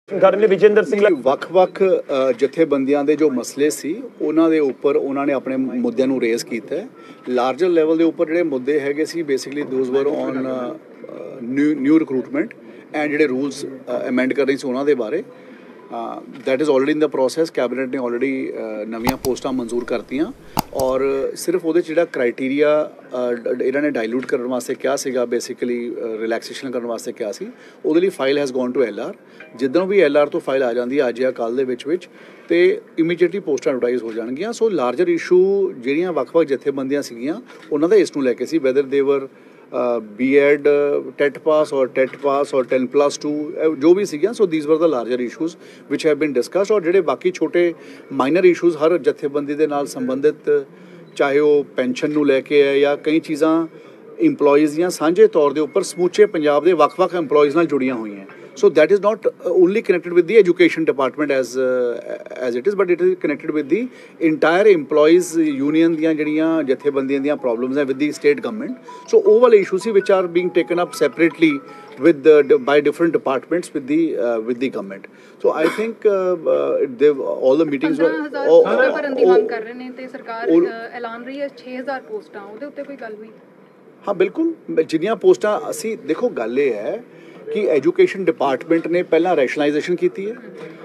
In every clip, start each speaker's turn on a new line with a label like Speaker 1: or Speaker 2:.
Speaker 1: विजेंद्र सिंह
Speaker 2: ਵੱਖ-ਵੱਖ ਜਥੇਬੰਦੀਆਂ ਦੇ ਜੋ ਮਸਲੇ ਸੀ ਉਹਨਾਂ ਦੇ ਉੱਪਰ ਉਹਨਾਂ ਨੇ ਆਪਣੇ ਮੁੱਦਿਆਂ ਨੂੰ ਰੇਜ਼ ਕੀਤਾ ਹੈ। ਲਾਰਜਰ ਲੈਵਲ ਦੇ ਉੱਪਰ ਜਿਹੜੇ ਮੁੱਦੇ ਹੈਗੇ ਸੀ basically those were on new recruitment and ਜਿਹੜੇ ਰੂਲਸ ਅਮੈਂਡ ਕਰ ਰਹੇ ਸੀ ਉਹਨਾਂ ਦੇ ਬਾਰੇ that is already in the process. Cabinet ने ऑलरेडी नवीं पोस्टां मंजूर करतियां और सिर्फ वो जो क्राइटेरिया इन्होंने डायलूट करने वास्ते क्या सीगा बेसिकली रिलैक्सेशन करने वास्ते क्या सी ਉਹਦੇ ਲਈ file has gone to LR। जिद्दों भी LR तो फाइल आ जाती है अज या कल ਦੇ ਵਿੱਚ ਤੇ ਇਮੀਡੀਏਟਲੀ ਪੋਸਟਾਂ ਐਡਵਰਟਾਈਜ਼ ਹੋ ਜਾਣਗੀਆਂ। ਸੋ ਲਾਰਜਰ ਇਸ਼ੂ ਜਿਹੜੀਆਂ ਵੱਖ-ਵੱਖ ਜਥੇਬੰਦੀਆਂ ਸੀਗੀਆਂ ਉਹਨਾਂ ਦਾ ਇਸ ਨੂੰ ਲੈ ਕੇ ਸੀ whether they were B.Ed TET pass or TET pass or 10+2 जो भी सीगियां। So these were the larger issues which have been discussed और ਜਿਹੜੇ ਬਾਕੀ ਛੋਟੇ ਮਾਈਨਰ ਇਸ਼ੂਜ਼ ਹਰ ਜਥੇਬੰਦੀ ਦੇ ਨਾਲ ਸੰਬੰਧਿਤ ਚਾਹੇ ਉਹ ਪੈਨਸ਼ਨ ਨੂੰ ਲੈ ਕੇ ਹੈ ਜਾਂ ਕਈ ਚੀਜ਼ਾਂ ਇੰਪਲੋਈਜ਼ ਦੀਆਂ ਸਾਂਝੇ ਤੌਰ ਦੇ ਉੱਪਰ ਸਮੁੱਚੇ ਪੰਜਾਬ ਦੇ ਵੱਖ-ਵੱਖ ਇੰਪਲੋਈਜ਼ ਨਾਲ ਜੁੜੀਆਂ ਹੋਈਆਂ। So that is not only connected with the education department as it is, but it is connected with the entire employees union ਦੀਆਂ ਜਿਹੜੀਆਂ ਜਥੇਬੰਦੀਆਂ ਦੀਆਂ problems ਹੈ with the state government. So all ਵਾਲੇ issues which are being taken up separately with by different departments with the government. So I think all the meetings
Speaker 3: were ਭਰਨ ਦੀ ਮੰਗ ਕਰ ਰਹੇ ਨੇ ਤੇ ਸਰਕਾਰ ਐਲਾਨ ਰਹੀ ਹੈ 6000 ਪੋਸਟਾਂ ਉਹਦੇ ਉੱਤੇ ਕੋਈ ਗੱਲ ਹੋਈ?
Speaker 2: ਹਾਂ ਬਿਲਕੁਲ ਜਿੰਨੀਆਂ ਪੋਸਟਾਂ ਅਸੀਂ ਦੇਖੋ ਗੱਲ ਇਹ ਹੈ कि एजुकेशन डिपार्टमेंट ने पहला रैशनलाइजेशन की है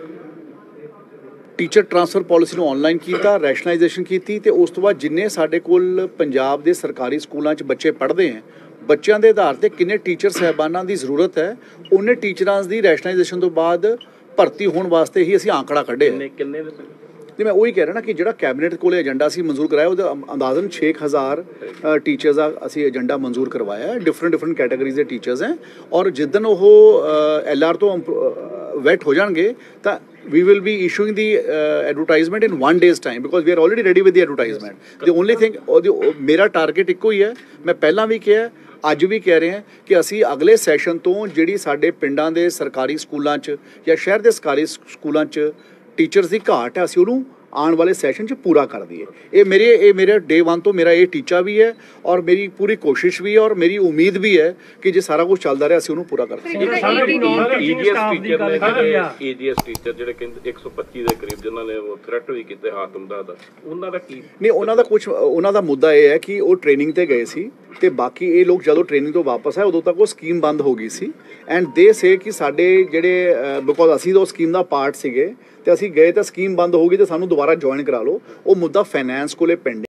Speaker 2: टीचर ट्रांसफर पॉलिसी ਨੂੰ ऑनलाइन किया रैशनलाइजेशन की तो उस तो बाद जिन्ने साडे कोल पंजाब दे सरकारी स्कूलों च बच्चे पढ़ते हैं बच्चों के आधार पर किन्ने टीचर साहबाना की जरूरत है उन्ने टीचरां की रैशनलाइजेशन तो बाद भर्ती होने वास्ते ही असीं आंकड़ा कढ़े ਤੇ ਮੈਂ ਉਹੀ ਕਹਿ ਰਿਹਾ ਨਾ ਕਿ ਜਿਹੜਾ ਕੈਬਨਿਟ ਕੋਲੇ ਏਜੰਡਾ ਸੀ ਮਨਜ਼ੂਰ ਕਰਾਇਆ ਉਹਦਾ ਅੰਦਾਜ਼ਨ 6000 ਟੀਚਰਸ ਦਾ ਅਸੀਂ ਏਜੰਡਾ ਮਨਜ਼ੂਰ ਕਰਵਾਇਆ ਡਿਫਰੈਂਟ ਕੈਟਾਗਰੀਜ਼ ਦੇ ਟੀਚਰਸ ਹੈ ਔਰ ਜਿੱਦਣ ਉਹ LR ਤੋਂ ਵੈਟ ਹੋ ਜਾਣਗੇ ਤਾਂ we will be issuing the advertisement in 1 day's time because we are already ready with the advertisement. The only thing ਮੇਰਾ ਟਾਰਗੇਟ ਇੱਕੋ ਹੀ ਹੈ ਮੈਂ ਪਹਿਲਾਂ ਵੀ ਕਿਹਾ ਅੱਜ ਵੀ ਕਹਿ ਰਹੇ ਹਾਂ ਕਿ ਅਸੀਂ ਅਗਲੇ ਸੈਸ਼ਨ ਤੋਂ ਜਿਹੜੀ ਸਾਡੇ ਪਿੰਡਾਂ ਦੇ ਸਰਕਾਰੀ ਸਕੂਲਾਂ 'ਚ ਜਾਂ ਸ਼ਹਿਰ ਦੇ ਸਰਕਾਰੀ ਸਕੂਲਾਂ 'ਚ टीचर्स की घाट है असीं उहनूं आने वाले सैशन च पूरा कर दिए। ये मेरे डे 1 तो मेरा ये टीचा भी है और मेरी पूरी कोशिश भी है और मेरी उम्मीद भी है कि जो सारा कुछ चलता रहा असीं उहनूं पूरा कर सकांगे।
Speaker 4: EGS टीचर ਜਿਹੜੇ ਕਹਿੰਦੇ 125 ਦੇ ਕਰੀਬ ਜਿਨ੍ਹਾਂ ਨੇ ਉਹ ਥ੍ਰੈਟ ਵੀ ਕੀਤੇ ਆਤਮਦਾਹ ਦਾ ਉਹਨਾਂ ਦਾ ਕੀ
Speaker 2: ਨਹੀਂ ਉਹਨਾਂ ਦਾ ਮੁੱਦਾ ਇਹ ਹੈ ਕਿ ਉਹ ਟ੍ਰੇਨਿੰਗ ਤੇ ਗਏ ਸੀ ਤੇ ਬਾਕੀ ਇਹ ਲੋਕ ਜਦੋਂ ਟ੍ਰੇਨਿੰਗ ਤੋਂ ਵਾਪਸ ਆਏ ਉਦੋਂ ਤੱਕ ਉਹ ਸਕੀਮ ਬੰਦ ਹੋ ਗਈ ਸੀ ਐਂਡ ਦੇ ਸੇ ਕਿ ਸਾਡੇ ਜਿਹੜੇ ਬਿਕੋਜ਼ ਅਸੀਂ ਤਾਂ ਉਹ ਸਕੀਮ ਦਾ ਪਾਰਟ ਸੀਗੇ ਤੇ ਅਸੀਂ ਗਏ ਤਾਂ ਸਕੀਮ ਬੰਦ ਹੋ ਗਈ ਤੇ ਸਾਨੂੰ ਦੁਬਾਰਾ ਜੁਆਇਨ ਕਰਾ ਲਓ। ਉਹ ਮੁੱਦਾ ਫਾਈਨੈਂਸ ਕੋਲੇ ਪੈਂਡਿੰਗ